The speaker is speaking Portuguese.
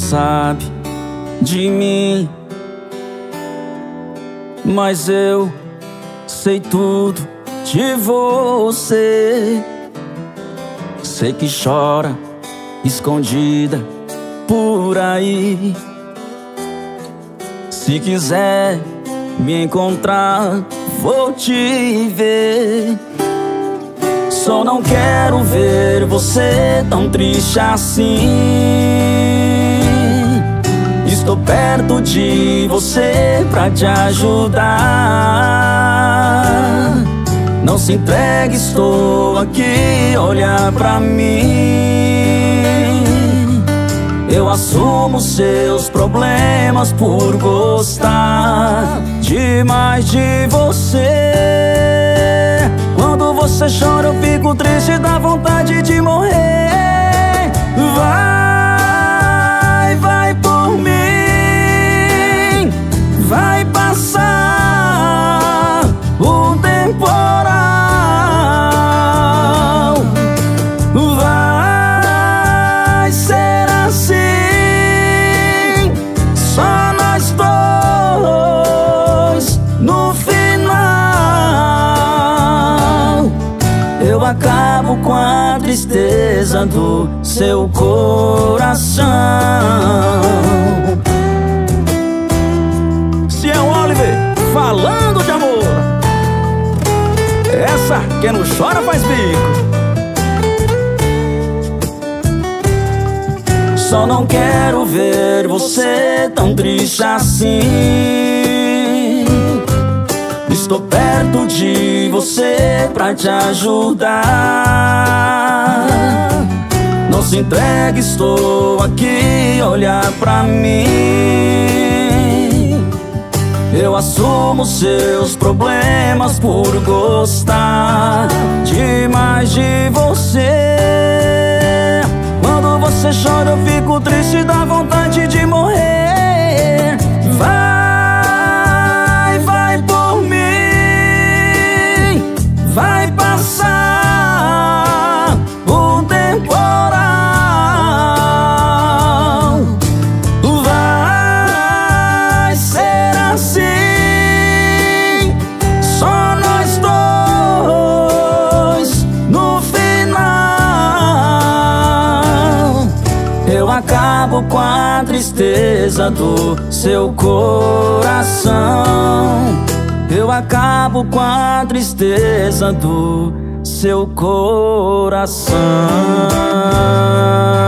sabe de mim, mas eu sei tudo de você. Sei que chora escondida por aí. Se quiser me encontrar, vou te ver. Só não quero ver você tão triste assim. Estou perto de você pra te ajudar. Não se entregue, estou aqui, olha pra mim. Eu assumo seus problemas por gostar demais de você. Quando você chora eu fico triste, dá vontade de morrer. Vai por mim. Vai passar o temporal. Vai ser assim, só nós dois no final. Eu acabo com a tristeza do seu coração. Ciel Oliver, falando de amor. Essa quem não chora faz bico. Só não quero ver você tão triste assim. Estou perto de você pra te ajudar. Não se entregue, estou aqui, olha pra mim. Eu assumo seus problemas por gostar demais de você. Quando você chora eu fico triste, dá vontade de morrer. Vai por mim. Vai passar o temporal. Vai ser assim, só nós dois no final. Eu acabo com a tristeza do seu coração. Eu acabo com a tristeza do seu coração.